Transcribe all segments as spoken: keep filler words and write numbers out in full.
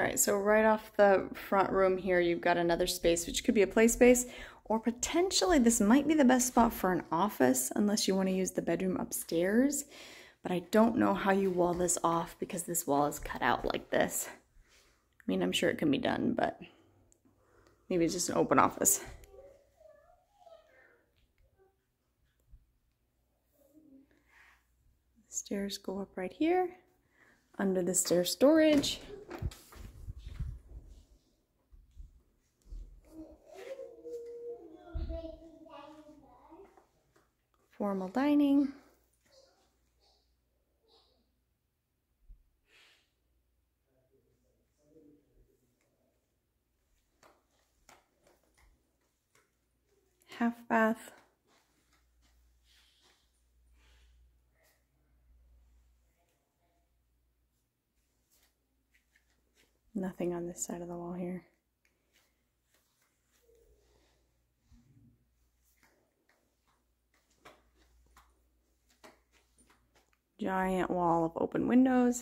right, so right off the front room here, you've got another space, which could be a play space, or potentially this might be the best spot for an office, unless you want to use the bedroom upstairs. But I don't know how you wall this off because this wall is cut out like this. I mean, I'm sure it can be done, but maybe it's just an open office. The stairs go up right here. Under the stair storage. Formal dining. Half bath. Nothing on this side of the wall here. Giant wall of open windows.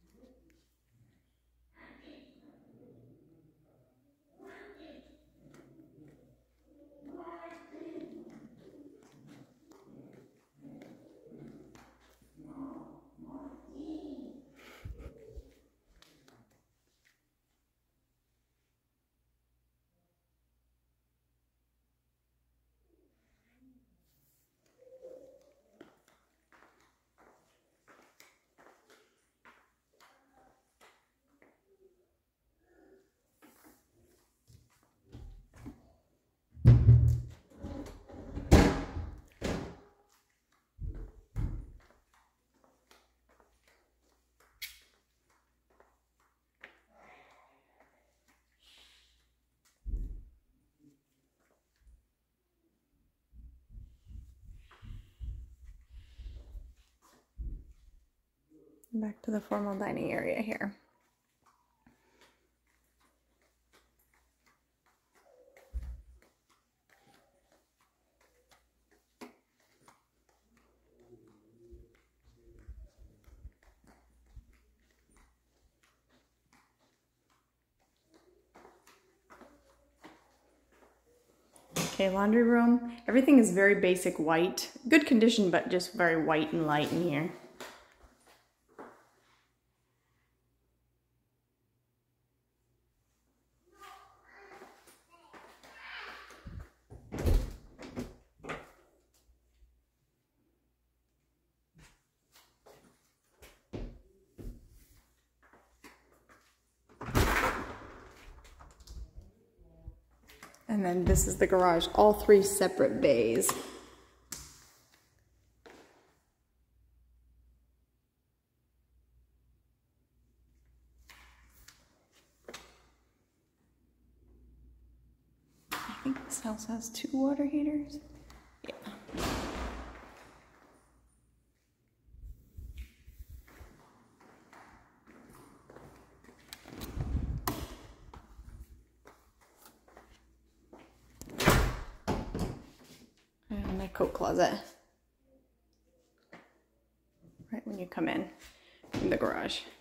Back to the formal dining area here. Okay, laundry room. Everything is very basic white. Good condition, but just very white and light in here. And then this is the garage, all three separate bays. I think this house has two water heaters. Yeah. And my coat closet. Right when you come in from the garage.